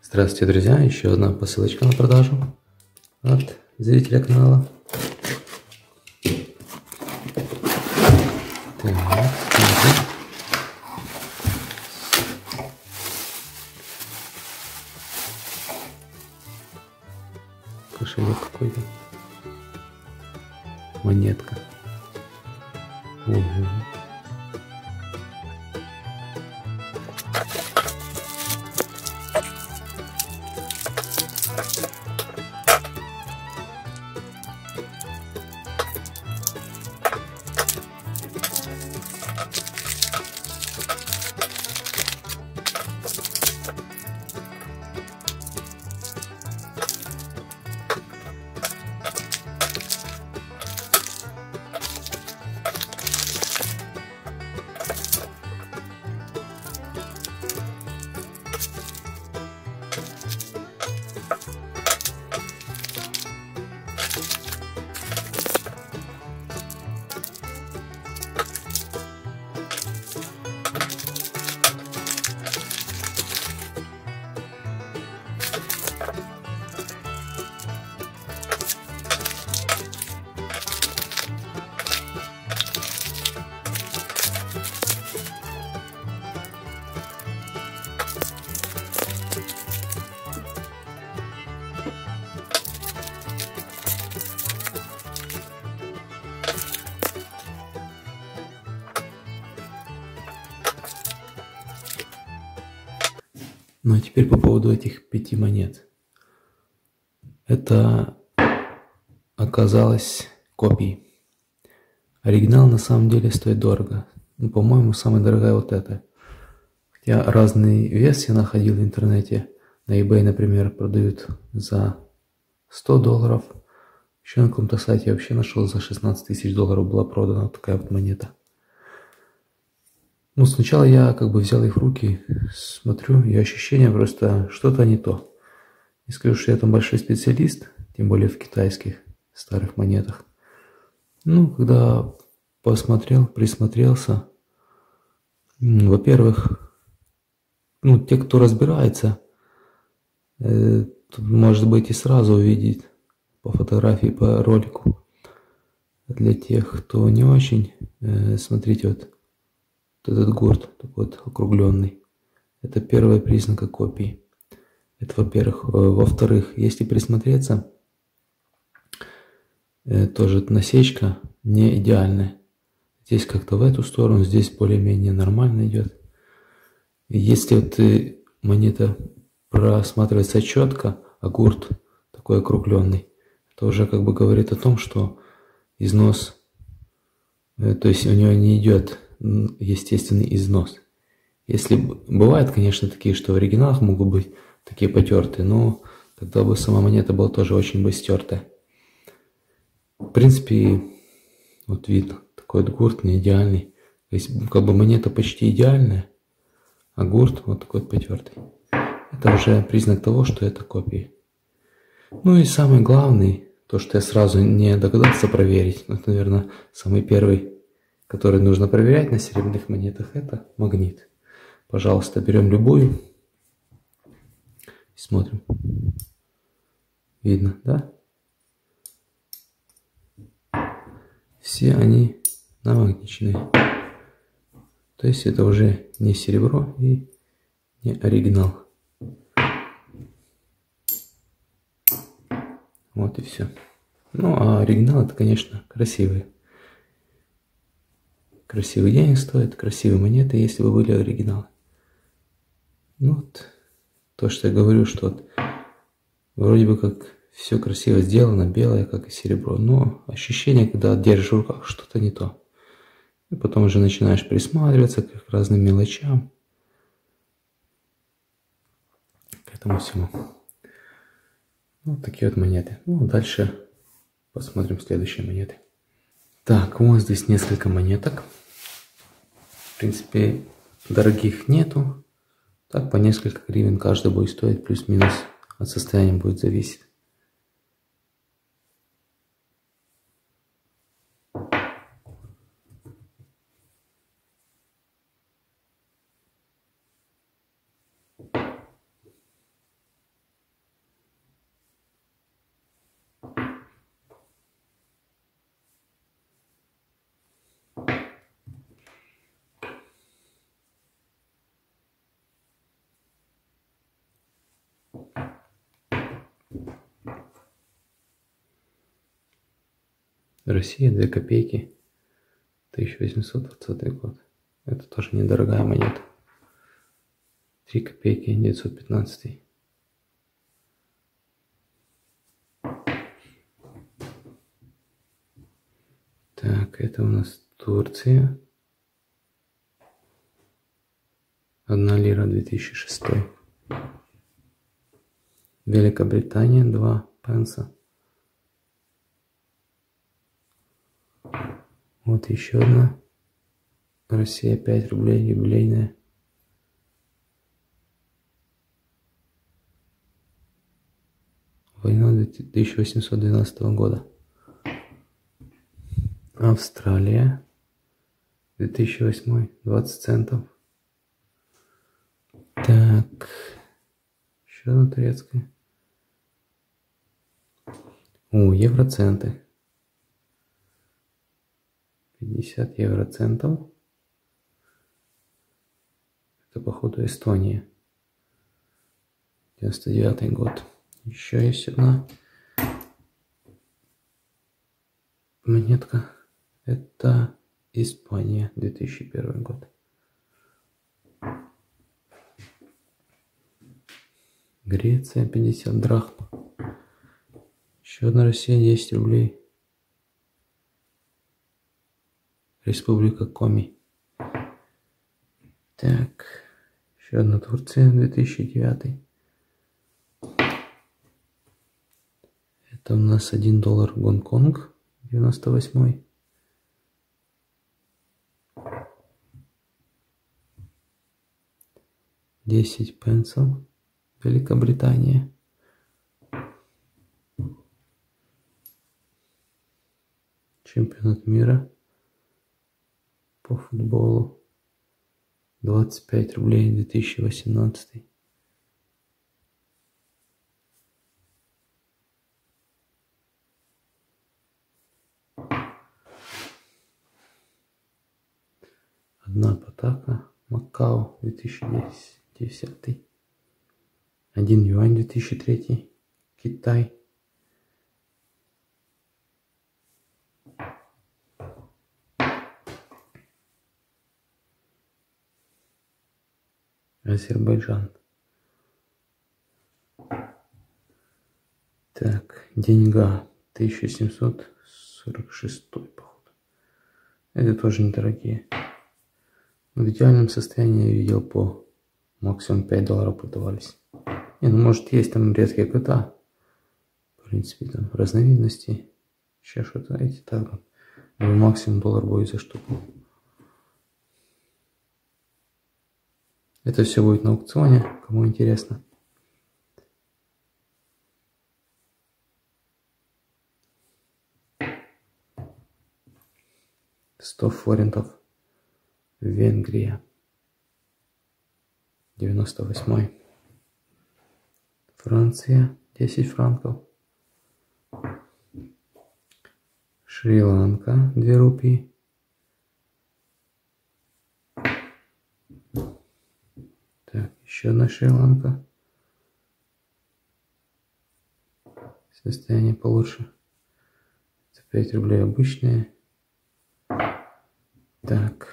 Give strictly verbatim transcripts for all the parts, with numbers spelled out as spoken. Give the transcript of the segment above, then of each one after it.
Здравствуйте, друзья! Еще одна посылочка на продажу от зрителя канала. Так, кошелек какой-то. Монетка. Угу. Ну а теперь по поводу этих пяти монет. Это оказалось копией. Оригинал на самом деле стоит дорого. Ну, по-моему, самая дорогая вот эта. Хотя разный вес я находил в интернете. На eBay, например, продают за сто долларов. Еще на каком-то сайте я вообще нашел за шестнадцать тысяч долларов была продана вот такая вот монета. Ну, сначала я как бы взял их в руки, смотрю, и ощущение просто что-то не то. Не скажу, что я там большой специалист, тем более в китайских старых монетах. Ну, когда посмотрел, присмотрелся, во-первых, ну, те, кто разбирается, э, тут, может быть, и сразу увидит по фотографии, по ролику. Для тех, кто не очень, э, смотрите, вот. Этот гурт такой вот округленный. Это первый признак копии. Это во-первых. Во-вторых, если присмотреться, тоже насечка не идеальная. Здесь как-то в эту сторону, здесь более-менее нормально идет. И если вот монета просматривается четко, а гурт такой округленный, это уже как бы говорит о том, что износ, то есть у него не идет естественный износ. Если бывают, конечно, такие, что в оригиналах могут быть такие потертые, но тогда бы сама монета была тоже очень бы стертая. В принципе, вот видно, такой вот гурт не идеальный. То есть как бы монета почти идеальная, а гурт вот такой вот потертый. Это уже признак того, что это копия. Ну и самый главный, то, что я сразу не догадался проверить, это, наверное, самый первый, который нужно проверять на серебряных монетах, это магнит. Пожалуйста, берем любую и смотрим. Видно, да? Все они намагниченные. То есть это уже не серебро и не оригинал. Вот и все. Ну а оригинал это, конечно, красивые. Красивый денег стоит, красивые монеты, если бы были оригиналы. Ну вот, то, что я говорю, что вот, вроде бы как все красиво сделано, белое, как и серебро, но ощущение, когда держишь в руках, что-то не то. И потом уже начинаешь присматриваться к разным мелочам, к этому всему. Вот такие вот монеты. Ну, дальше посмотрим следующие монеты. Так, вот здесь несколько монеток. В принципе, дорогих нету. Так, по несколько гривен каждый будет стоить, плюс-минус от состояния будет зависеть. Россия, две копейки, тысяча восемьсот двадцатый год. Это тоже недорогая монета. три копейки, девятьсот пятнадцатый. Так, это у нас Турция. Одна лира, две тысячи шестой. Великобритания, два пенса. Вот еще одна. Россия, пять рублей, юбилейная. Война тысяча восемьсот двенадцатого года. Австралия, две тысячи восьмой, двадцать центов. Так, еще одна турецкая. О, евроценты. пятьдесят евроцентов. Это, походу, Эстония. девяносто девятый год. Еще есть одна монетка. Это Испания, две тысячи первый год. Греция, пятьдесят драхм. Еще одна Россия, десять рублей. Республика Коми. Так, еще одна Турция, две тысячи девятый. Это у нас один доллар Гонконг, девяносто восьмой. десять пенсов, Великобритания. Чемпионат мира по футболу. двадцать пять рублей, две тысячи восемнадцатый. Одна патака, Макао, две тысячи десятый. Один юань, две тысячи третий. Китай. Азербайджан. Так, деньга тысяча семьсот сорок шестой, походу. Это тоже недорогие. В идеальном состоянии я видел по максимум пять долларов продавались. Не, ну может есть там редкие кота. В принципе там разновидности. Сейчас что-то эти так вот. Максимум доллар будет за штуку. Это все будет на аукционе, кому интересно. сто форинтов. Венгрия. девяносто восьмой. Франция. десять франков. Шри-Ланка. две рупии. Так, еще одна Шри-Ланка. Состояние получше. Это пять рублей обычные. Так.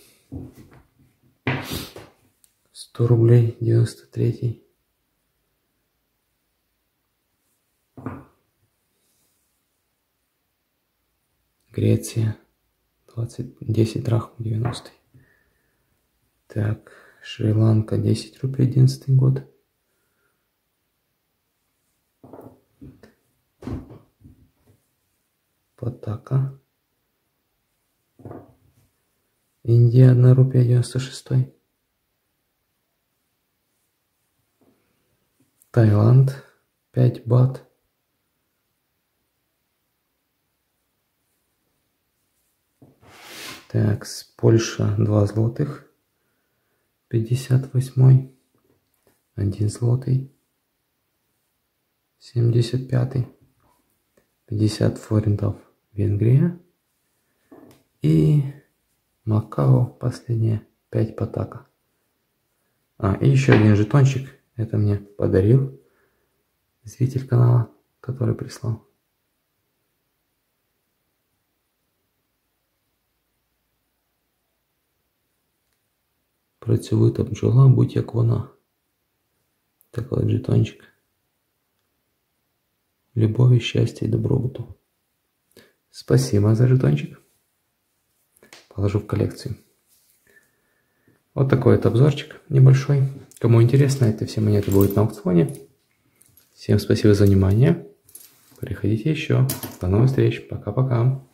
сто рублей, девяносто третий. Греция. двадцать, десять драхм, девяностый. Так. Шри-Ланка, десять рублей, одиннадцатый год. Патака. Индия, одна рупия, девяносто шестой. Таиланд, пять бат. Так, с Польша, два злотых. пятьдесят восьмой. один злотый. семьдесят пятый. пятьдесят форинтов, Венгрия. И Макао, последнее, пять патака. А, и еще один жетончик. Это мне подарил Зритель канала, который прислал. Працьовита бджола, будь як вона. Такий жетончик. Любові, счастья и добробуту. Спасибо за жетончик. Положу в коллекцию. Вот такой вот обзорчик небольшой. Кому интересно, эти все монеты будут на аукционе. Всем спасибо за внимание. Приходите еще. До новых встреч. Пока-пока.